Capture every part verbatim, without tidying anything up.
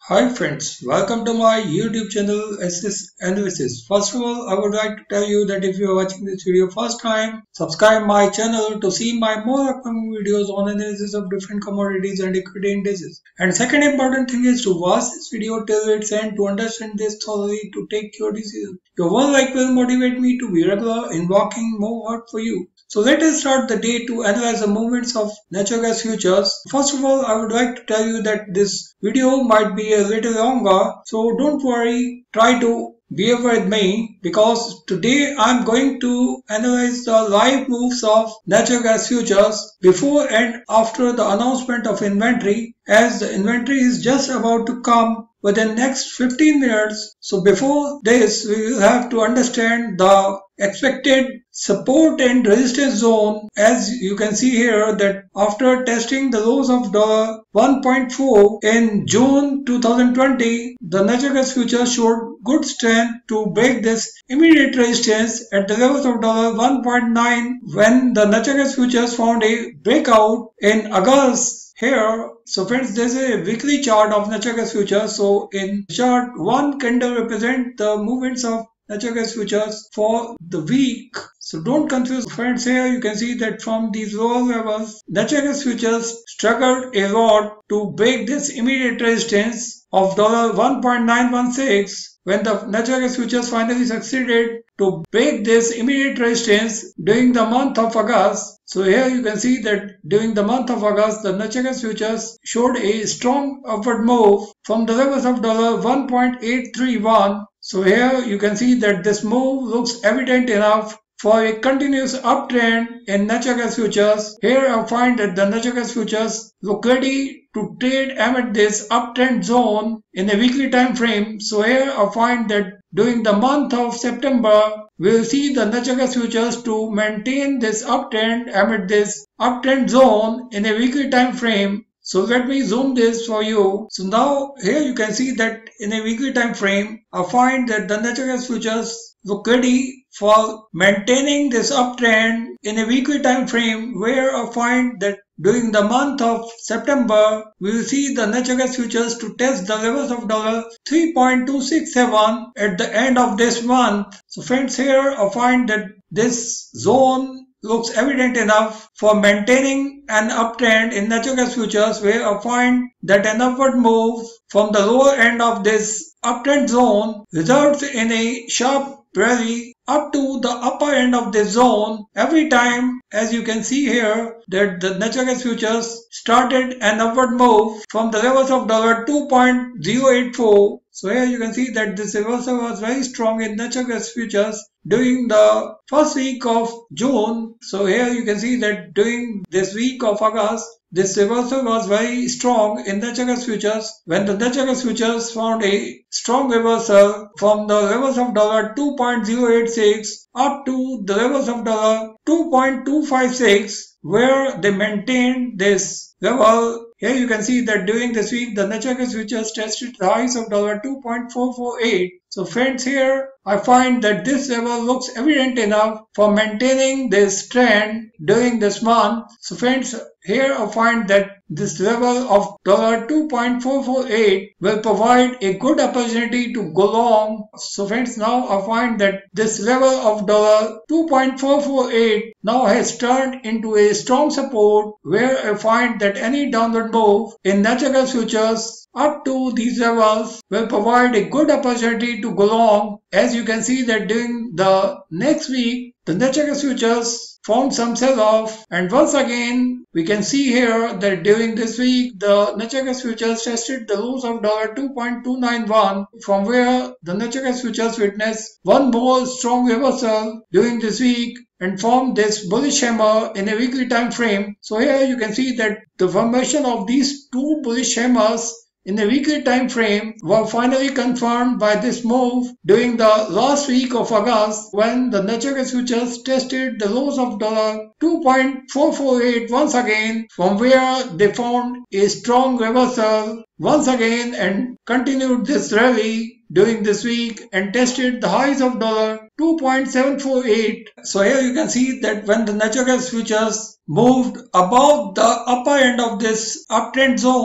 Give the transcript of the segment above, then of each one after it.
Hi friends, welcome to my YouTube channel S S Analysis. First of all, I would like to tell you that if you are watching this video first time, subscribe my channel to see my more upcoming videos on analysis of different commodities and equity indices. And second important thing is to watch this video till its end to understand this thoroughly to take your decision. Your one like will motivate me to be regular in working more hard for you. So let us start the day to analyze the movements of natural gas futures. First of all, I would like to tell you that this video might be a little longer, so don't worry, try to bear with me because today I'm going to analyze the live moves of natural gas futures before and after the announcement of inventory, as the inventory is just about to come within next fifteen minutes. So before this, we will have to understand the expected support and resistance zone. As you can see here that after testing the lows of one point four in June two thousand twenty, the natural gas futures showed good strength to break this immediate resistance at the levels of one point nine when the natural gas futures found a breakout in August. Here, so friends, this is a weekly chart of natural gas futures. So in chart, one candle represents the movements of natural gas futures for the week. So don't confuse friends. Here you can see that from these lower levels, natural gas futures struggled a lot to break this immediate resistance of one point nine one six. When the natural gas futures finally succeeded to break this immediate resistance during the month of August. So here you can see that during the month of August, the natural gas futures showed a strong upward move from the levels of one point eight three one. So here you can see that this move looks evident enough for a continuous uptrend in natural gas futures. Here I find that the natural gas futures look ready to trade amid this uptrend zone in a weekly time frame. So here I find that during the month of September, we will see the natural gas futures to maintain this uptrend amid this uptrend zone in a weekly time frame. So let me zoom this for you. So now here you can see that in a weekly time frame, I find that the natural gas futures look ready for maintaining this uptrend in a weekly time frame, where I find that during the month of September, we will see the natural gas futures to test the levels of three point two six seven at the end of this month. So friends, here I find that this zone looks evident enough for maintaining an uptrend in natural gas futures, where I find that an upward move from the lower end of this uptrend zone results in a sharp rally up to the upper end of the zone every time. As you can see here that the natural gas futures started an upward move from the levels of two point zero eight four. So here you can see that this reversal was very strong in natural gas futures during the first week of June. So here you can see that during this week of August, this reversal was very strong in natural gas futures when the natural gas futures found a strong reversal from the levels of two point zero eight six up to the levels of two point two five six, where they maintained this level. Here you can see that during this week, the natural gas futures tested the highs of two point four four eight. So friends, here I find that this level looks evident enough for maintaining this trend during this month. So friends, here I find that this level of two point four four eight will provide a good opportunity to go long. So friends, now I find that this level of two point four four eight now has turned into a strong support, where I find that any downward move in natural gas futures up to these levels will provide a good opportunity to go long. As you can see that during the next week, the natural gas futures found some sell-off, and once again we can see here that during this week the natural gas futures tested the lows of two point two nine one, from where the natural gas futures witnessed one more strong reversal during this week and formed this bullish hammer in a weekly time frame. So here you can see that the formation of these two bullish hammers in the weekly time frame were finally confirmed by this move during the last week of August, when the natural gas futures tested the lows of two point four four eight once again, from where they found a strong reversal once again and continued this rally during this week and tested the highs of two point seven four eight. So here you can see that when the natural gas futures moved above the upper end of this uptrend zone,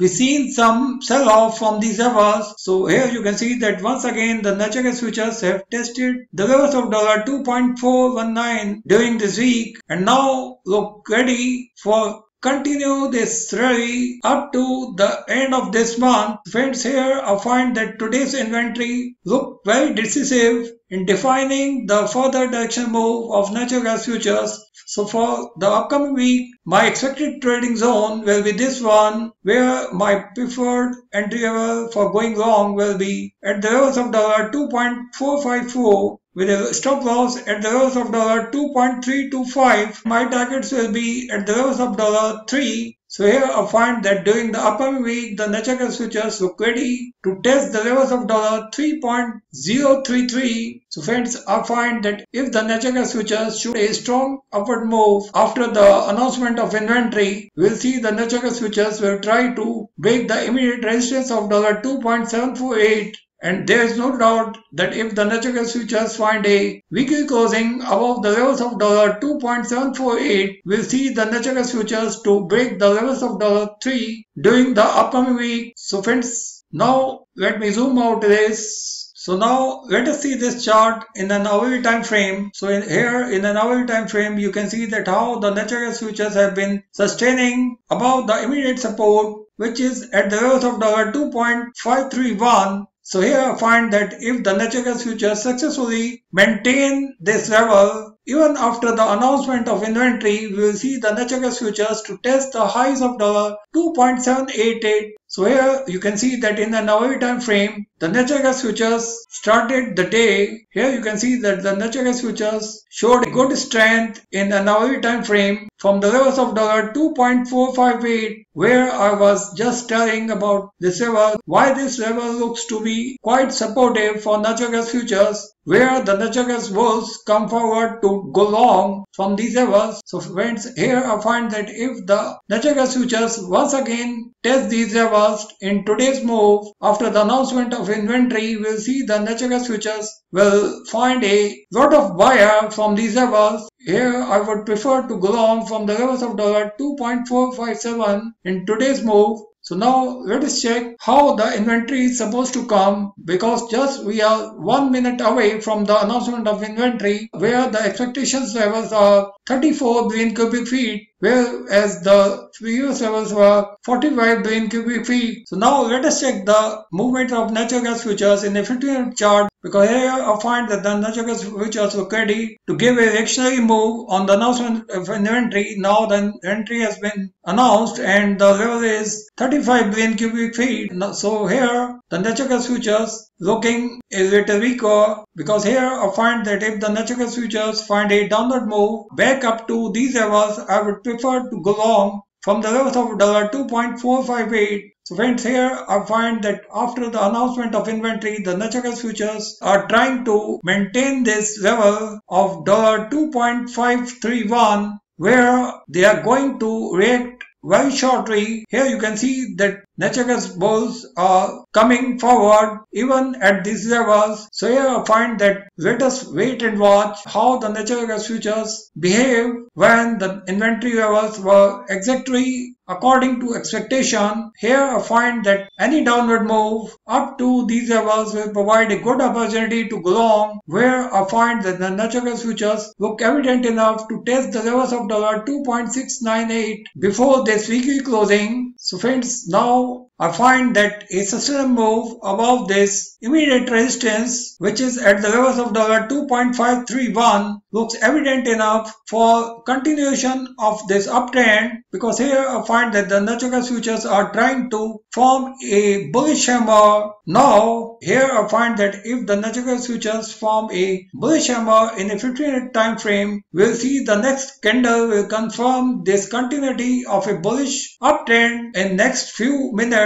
we've seen some sell-off from these levels. So here you can see that once again the natural gas futures have tested the levels of two point four one nine during this week and now look ready for continue this rally up to the end of this month. Friends, here I find that today's inventory look very decisive in defining the further direction move of natural gas futures. So for the upcoming week, my expected trading zone will be this one, where my preferred entry level for going long will be at the levels of two point four five four with a stop loss at the levels of two point three two five. My targets will be at the levels of three. So here I find that during the upcoming week, the natural gas futures look ready to test the levels of three point zero three three. So friends, I find that if the natural gas futures show a strong upward move after the announcement of inventory, we'll see the natural gas futures will try to break the immediate resistance of two point seven four eight. And there is no doubt that if the natural gas futures find a weekly closing above the levels of two point seven four eight, we'll see the natural gas futures to break the levels of three during the upcoming week. So friends, now let me zoom out this. So now let us see this chart in an hourly time frame. So in here in an hourly time frame, you can see that how the natural gas futures have been sustaining above the immediate support, which is at the levels of two point five three one. So here I find that if the natural gas futures successfully maintain this level, even after the announcement of inventory, we will see the natural gas futures to test the highs of two point seven eight eight. So here you can see that in the hourly time frame, the natural gas futures started the day. Here you can see that the natural gas futures showed a good strength in an hourly time frame from the levels of two point four five eight, where I was just telling about this level, why this level looks to be quite supportive for natural gas futures, where the natural gas bulls come forward to go long from these levels. So friends, here I find that if the natural gas futures once again test these levels in today's move after the announcement of inventory, we'll see the natural gas futures will find a lot of buyer from these levels. Here I would prefer to go long from the levels of two point four five seven in today's move. So now let us check how the inventory is supposed to come, because just we are one minute away from the announcement of inventory, where the expectations levels are thirty-four billion cubic feet, whereas the previous levels were forty-five billion cubic feet. So now let us check the movement of natural gas futures in a fifty minute chart, because here I find that the natural gas futures were ready to give a reactionary move on the announcement of inventory. Now the inventory has been announced and the level is thirty-five billion cubic feet. So here the natural gas futures looking a little weaker, because here I find that if the natural gas futures find a downward move back up to these levels, I would prefer to go long from the levels of two point four five eight. So friends, here I find that after the announcement of inventory, the natural gas futures are trying to maintain this level of two point five three one, where they are going to react very shortly. Here you can see that natural gas bulls are coming forward even at these levels. So here I find that let us wait and watch how the natural gas futures behave when the inventory levels were exactly according to expectation. Here I find that any downward move up to these levels will provide a good opportunity to go long, where I find that the natural gas futures look evident enough to test the levels of two point six nine eight before this weekly closing. So friends, now I find that a sustainable move above this immediate resistance, which is at the levels of two point five three one, looks evident enough for continuation of this uptrend, because here I find that the natural gas futures are trying to form a bullish hammer. Now here I find that if the natural gas futures form a bullish hammer in a fifteen minute time frame, we'll see the next candle will confirm this continuity of a bullish uptrend in next few minutes.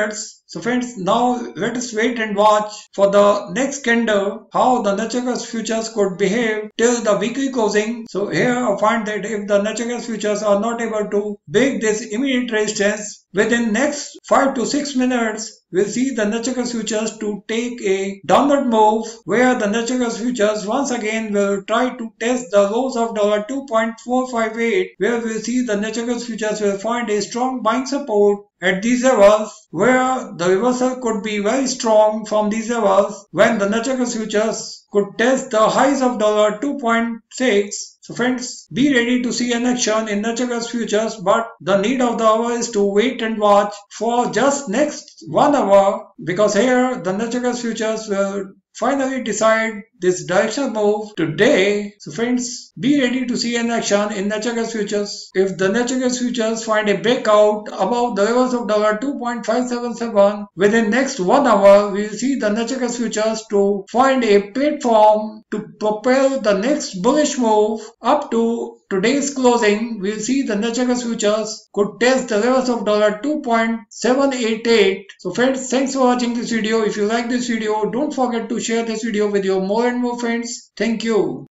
So friends, now let us wait and watch for the next candle how the natural gas futures could behave till the weekly closing. So here I find that if the natural gas futures are not able to break this immediate resistance within next five to six minutes, we'll see the natural gas futures to take a downward move where the natural gas futures once again will try to test the lows of two point four five eight, where we'll see the natural gas futures will find a strong buying support at these levels, where the reversal could be very strong from these levels when the natural gas futures could test the highs of two point six. So friends, be ready to see an action in natural gas futures, but the need of the hour is to wait and watch for just next one hour, because here the natural gas futures will finally decide this directional move today. So friends, be ready to see an action in natural gas futures. If the natural gas futures find a breakout above the levels of two point five seven seven within next one hour, we will see the natural gas futures to find a platform to propel the next bullish move up to today's closing. We'll see the natural gas futures could test the levels of two point seven eight eight. So friends, thanks for watching this video. If you like this video, don't forget to share this video with your more and more friends. Thank you.